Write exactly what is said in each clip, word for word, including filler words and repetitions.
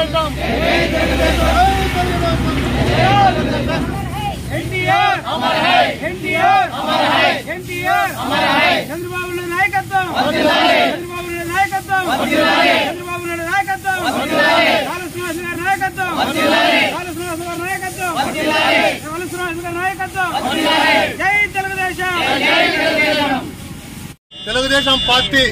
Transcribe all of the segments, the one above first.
తెలుగుదేశం ఎన్టీఆర్ అమర్ హై ఎన్టీఆర్ అమర్ హై ఎన్టీఆర్ అమర్ హై చంద్రబాబు నాయుడు నాయకత్వం వర్ధిల్లాలి చంద్రబాబు నాయుడు నాయకత్వం వర్ధిల్లాలి చంద్రబాబు నాయుడు నాయకత్వం వర్ధిల్లాలి కాళ శ్రీనివాస్ గారి నాయకత్వం వర్ధిల్లాలి కాళ శ్రీనివాస్ గారి నాయకత్వం వర్ధిల్లాలి కాళ శ్రీనివాస్ గారి నాయకత్వం వర్ధిల్లాలి జై తెలుగుదేశం జై తెలుగుదేశం తెలుగుదేశం పార్టీ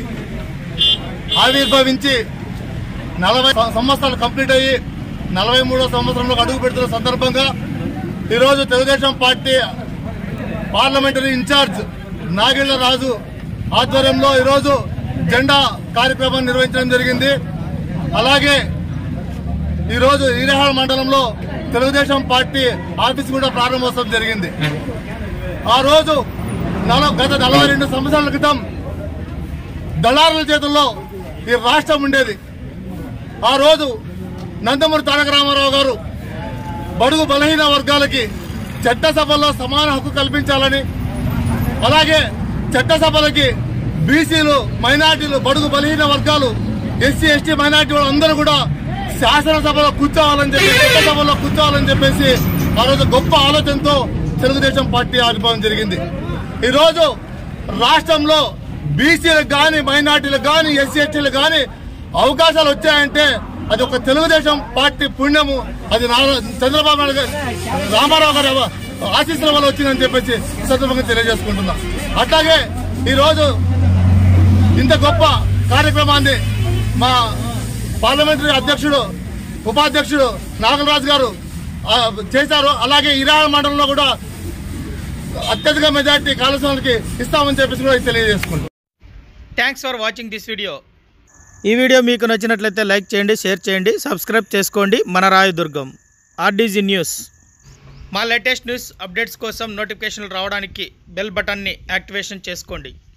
ఆవిర్భవించి నలభై సంవత్సరాలు కంప్లీట్ అయ్యి నలభై మూడో సంవత్సరంలో అడుగు పెడుతున్న సందర్భంగా ఈరోజు Telugu Desam party parliamentary in charge Nagella Raju ఆధ్వర్యంలో ఈరోజు జెండా కార్యక్రమం నిర్వహించడం జరిగింది. అలాగే ఈరోజు ఈరేహాల్ మండలంలో తెలుగుదేశం పార్టీ ఆఫీస్ కూడా ప్రారంభోత్సవం జరిగింది. ఆ రోజు గత నలభై రెండు సంవత్సరాల క్రితం దళారుల చేతుల్లో ఈ రాష్ట్రం ఉండేది. ఆ రోజు నందమూరి తారక రామారావు గారు బడుగు బలహీన వర్గాలకి చట్టసభల్లో సమాన హక్కు కల్పించాలని, అలాగే చట్టసభలకి బీసీలు, మైనార్టీలు, బడుగు బలహీన వర్గాలు, ఎస్సీ ఎస్టీ మైనార్టీ వాళ్ళు అందరూ కూడా శాసనసభలో కూర్చోవాలని చెప్పి చట్టసభలో కూర్చోవాలని చెప్పేసి ఆ రోజు గొప్ప ఆలోచనతో తెలుగుదేశం పార్టీ ఆవిర్భావం జరిగింది. ఈరోజు రాష్ట్రంలో బీసీలకు కానీ, మైనార్టీలకు కానీ, ఎస్సీ ఎస్టీలకు కానీ అవకాశాలు వచ్చాయంటే అది ఒక తెలుగుదేశం పార్టీ పుణ్యము. అది చంద్రబాబు నాయుడు రామారావు గారి ఆశీస్సుల వల్ల వచ్చిందని చెప్పేసి సందర్భంగా తెలియజేసుకుంటున్నాం. అట్లాగే ఈరోజు ఇంత గొప్ప కార్యక్రమాన్ని మా పార్లమెంటరీ అధ్యక్షుడు, ఉపాధ్యక్షుడు నాగరాజు గారు చేశారు. అలాగే ఈరేహాల్ మండలంలో కూడా అత్యధిక మెజార్టీ కాళేశ్వరానికి ఇస్తామని చెప్పేసి కూడా తెలియజేసుకుంటాం. Thanks for watching this video. ఈ వీడియో మీకు నచ్చినట్లయితే లైక్ చేయండి, షేర్ చేయండి, సబ్స్క్రైబ్ చేసుకోండి. మన రాయదుర్గం ఆర్డీజీ న్యూస్. మా లేటెస్ట్ న్యూస్ అప్డేట్స్ కోసం నోటిఫికేషన్లు రావడానికి బెల్ బటన్ని యాక్టివేషన్ చేసుకోండి.